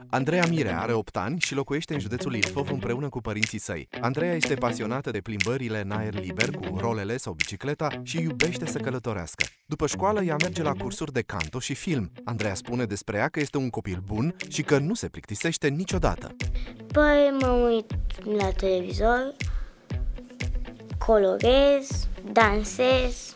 Andreea Mirea are 8 ani și locuiește în județul Ilfov împreună cu părinții săi. Andreea este pasionată de plimbările în aer liber cu rolele sau bicicleta și iubește să călătorească. După școală, ea merge la cursuri de canto și film. Andreea spune despre ea că este un copil bun și că nu se plictisește niciodată. Păi mă uit la televizor, colorez, dansez,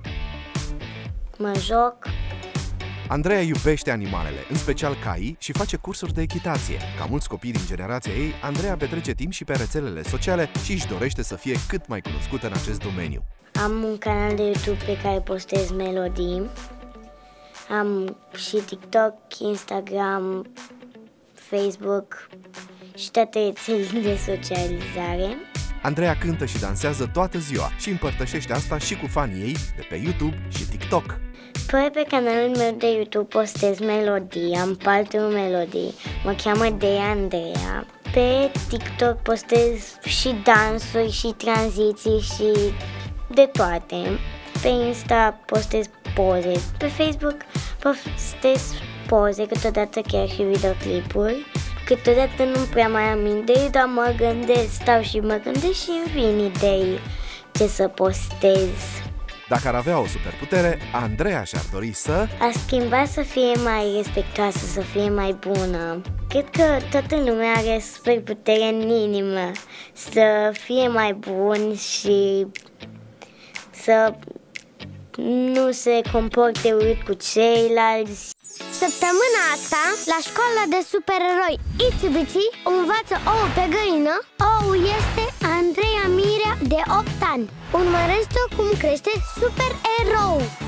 mă joc. Andreea iubește animalele, în special caii, și face cursuri de echitație. Ca mulți copii din generația ei, Andreea petrece timp și pe rețelele sociale și își dorește să fie cât mai cunoscută în acest domeniu. Am un canal de YouTube pe care postez melodii. Am și TikTok, Instagram, Facebook și toate rețelele de socializare. Andreea cântă și dansează toată ziua și împărtășește asta și cu fanii ei de pe YouTube și TikTok. Păi pe canalul meu de YouTube postez melodii, am 4 melodii, mă cheamă Dea Andreea. Pe TikTok postez și dansuri și tranziții și de toate. Pe Insta postez poze, pe Facebook postez poze, câteodată chiar și videoclipuri. Câteodată nu prea mai am idei, dar mă gândesc, stau și mă gândesc și îmi vin idei ce să postez. Dacă ar avea o superputere, Andreea și-ar dori să... A schimba să fie mai respectoasă, să fie mai bună. Cred că toată lumea are superputere în inimă. Să fie mai bun și să nu se comporte urât cu ceilalți. Săptămâna asta, la școala de supereroi Itsy Bitsy, învață ou pe găină. Ou este Andreea Mirea, de 8 ani. Urmărește-o cum crește supererou.